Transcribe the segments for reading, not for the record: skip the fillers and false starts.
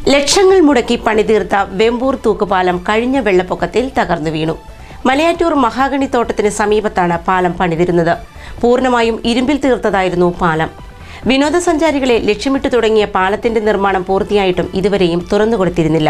ലക്ഷങ്ങൾ മുടക്കി പണിതീർത്ത വെമ്പൂർ തൂക്കുപാലം കഴിഞ്ഞ വെള്ളപ്പൊക്കത്തിൽ തകർന്നു വീണു. മലയാറ്റൂർ മഹാഗണിത്തോട്ടത്തിന് സമീപത്താണ് പാലം പണിതിരുന്നത്. പൂർണ്ണമായും ഇരുമ്പിൽ തീർത്തതായിരുന്നു പാലം. വിനോദസഞ്ചാരികളെ ലക്ഷ്യമിട്ടു തുടങ്ങിയ പാലത്തിന്റെ നിർമ്മാണം പൂർത്തിയായിട്ടും ഇതുവരെയും തുറന്നുകൊടുത്തിരുന്നില്ല.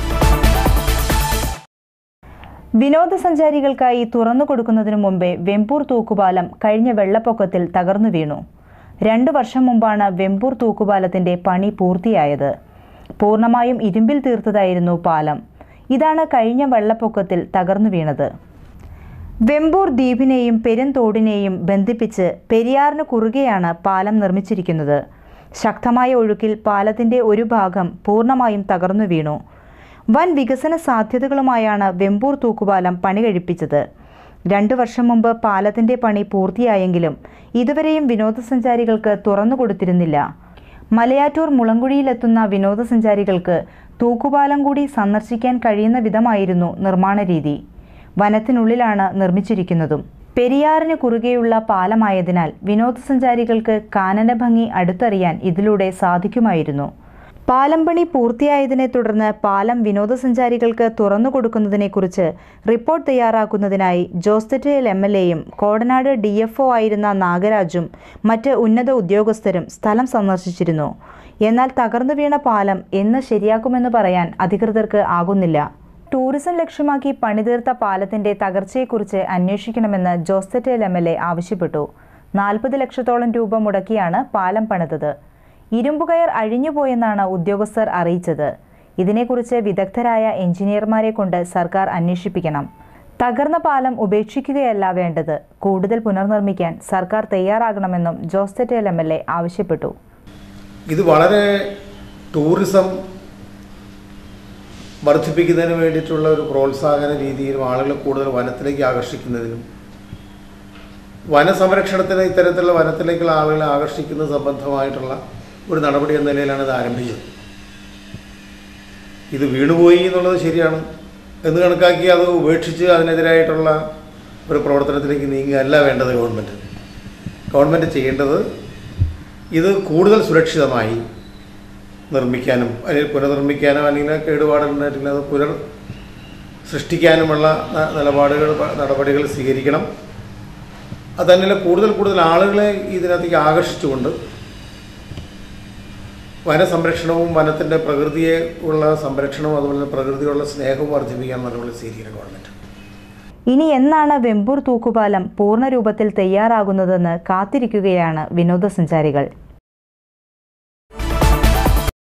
വിനോദസഞ്ചാരികൾക്കായി തുറന്നുകൊടുക്കുന്നതിനു മുമ്പേ വെമ്പൂർ തൂക്കുപാലം കഴിഞ്ഞ വെള്ളപ്പൊക്കത്തിൽ തകർന്നു വീണു. 2 വർഷം മുമ്പാണ് വെമ്പൂർ തൂക്കുപാലത്തിന്റെ പണി പൂർത്തിയായത്. പൂർണ്ണമായും ഇരുമ്പിൽ തീർത്തതായിരുന്നു പാലം. ഇതാണ് കഴിഞ്ഞ വെള്ളപ്പൊക്കത്തിൽ തകർന്നു വീണത്. വെമ്പൂർ ദ്വീപിനെയും പെരുന്തോടിനെയും ബന്ധിപ്പിച്ച് പെരിയാറിന് കുറുകെയാണ് പാലം നിർമ്മിച്ചിരിക്കുന്നത്. ശക്തമായ ഒഴുക്കിൽ പാലത്തിന്റെ ഒരു ഭാഗം പൂർണ്ണമായും തകർന്നു വീണു. വൻ വികസന സാധ്യതകളുമായാണ് വെമ്പൂർ തൂക്കുപാലം പണി കഴിപ്പിച്ചത്. 2 വർഷം മുമ്പ് പാലത്തിന്റെ പണി പൂർത്തിയായെങ്കിലും ഇതുവരെയും വിനോദസഞ്ചാരികൾക്ക് തുറന്നുകൊടുത്തിരുന്നില്ല. മലയാറ്റൂർ മുളങ്കുഴിയിലെത്തുന്ന വിനോദസഞ്ചാരികൾക്ക് തൂക്കുപാലം കൂടി സന്ദർശിക്കാൻ കഴിയുന്ന വിധമായിരുന്നു നിർമ്മാണ രീതി. വനത്തിനുള്ളിലാണ് നിർമ്മിച്ചിരിക്കുന്നതും. പെരിയാറിന് കുറുകെയുള്ള പാലമായതിനാൽ വിനോദസഞ്ചാരികൾക്ക് കാനന ഭംഗി അടുത്തറിയാൻ ഇതിലൂടെ സാധിക്കുമായിരുന്നു. പാലം പണി പൂർത്തിയായതിനെ തുടർന്ന് പാലം വിനോദസഞ്ചാരികൾക്ക് തുറന്നുകൊടുക്കുന്നതിനെക്കുറിച്ച് റിപ്പോർട്ട് തയ്യാറാക്കുന്നതിനായി ജോസറ്റേൽ MLAയും കോടനാട് DFO ആയിരുന്ന നാഗരാജും മറ്റ് ഉന്നത ഉദ്യോഗസ്ഥരും സ്ഥലം സന്ദർശിച്ചിരുന്നു. എന്നാൽ തകർന്നു വീണ പാലം എന്ന് ശരിയാക്കുമെന്ന് പറയാൻ അധികൃതർക്ക് ആകുന്നില്ല. ടൂറിസം ലക്ഷ്യമാക്കി പണിതീർത്ത പാലത്തിന്റെ തകർച്ചയെക്കുറിച്ച് അന്വേഷിക്കണമെന്ന് ജോസറ്റേൽ MLA ആവശ്യപ്പെട്ടു. 40 ലക്ഷത്തോളം രൂപ മുടക്കിയാണ് പാലം പണിതത്. ഇരുമ്പുകയർ അഴിഞ്ഞുപോയെന്നാണ് ഉദ്യോഗസ്ഥർ അറിയിച്ചത്. ഇതിനെക്കുറിച്ച് വിദഗ്ധരായ എഞ്ചിനീയർമാരെ കൊണ്ട് സർക്കാർ അന്വേഷിപ്പിക്കണം. തകർന്ന പാലം ഉപേക്ഷിക്കുകയല്ല വേണ്ടത്. കൂടുതൽ പുനർനിർമ്മിക്കാൻ സർക്കാർ തയ്യാറാകണമെന്നും ജോസറ്റേൽ MLA ആവശ്യപ്പെട്ടു. ഇത് വളരെ ടൂറിസം വർദ്ധിപ്പിക്കുന്നതിന് വേണ്ടിയിട്ടുള്ള ഒരു പ്രോത്സാഹന രീതിയിലും ആളുകളെ കൂടുതൽ വനത്തിലേക്ക് ആകർഷിക്കുന്നതിനും വനസംരക്ഷണത്തിന് ഇത്തരത്തിലുള്ള വനത്തിലേക്കുള്ള ആളുകളെ ആകർഷിക്കുന്നത് സംബന്ധമായിട്ടുള്ള ഒരു നടപടി എന്ന നിലയിലാണ് ഇത് ആരംഭിച്ചത്. ഇത് വീണുപോയി എന്നുള്ളത് ശരിയാണ് എന്ന് കണക്കാക്കി അത് ഉപേക്ഷിച്ച് അതിനെതിരായിട്ടുള്ള ഒരു പ്രവർത്തനത്തിലേക്ക് നീങ്ങുകയല്ല വേണ്ടത്. ഗവൺമെൻറ് ചെയ്യേണ്ടത് ഇത് കൂടുതൽ സുരക്ഷിതമായി നിർമ്മിക്കാനും അല്ലെങ്കിൽ പുനർനിർമ്മിക്കാനോ അല്ലെങ്കിൽ കേടുപാടുണ്ടായിട്ടില്ല അത് സൃഷ്ടിക്കാനുമുള്ള നടപടികൾ സ്വീകരിക്കണം. അതുതന്നെ കൂടുതൽ ആളുകളെ ഇതിനകത്തേക്ക് ആകർഷിച്ചുകൊണ്ട് വനസംരക്ഷണവും വനത്തിൻ്റെ പ്രകൃതിയെ ഉള്ള സംരക്ഷണവും അതുപോലെ പ്രകൃതിയുള്ള സ്നേഹവും വർദ്ധിപ്പിക്കാൻ നടപടി സ്വീകരിക്കണം ഗവൺമെൻറ്. ഇനി എന്നാണ് വെമ്പൂർ തൂക്കുപാലം പൂർണ്ണ രൂപത്തിൽ തയ്യാറാകുന്നതെന്ന് കാത്തിരിക്കുകയാണ് വിനോദസഞ്ചാരികൾ.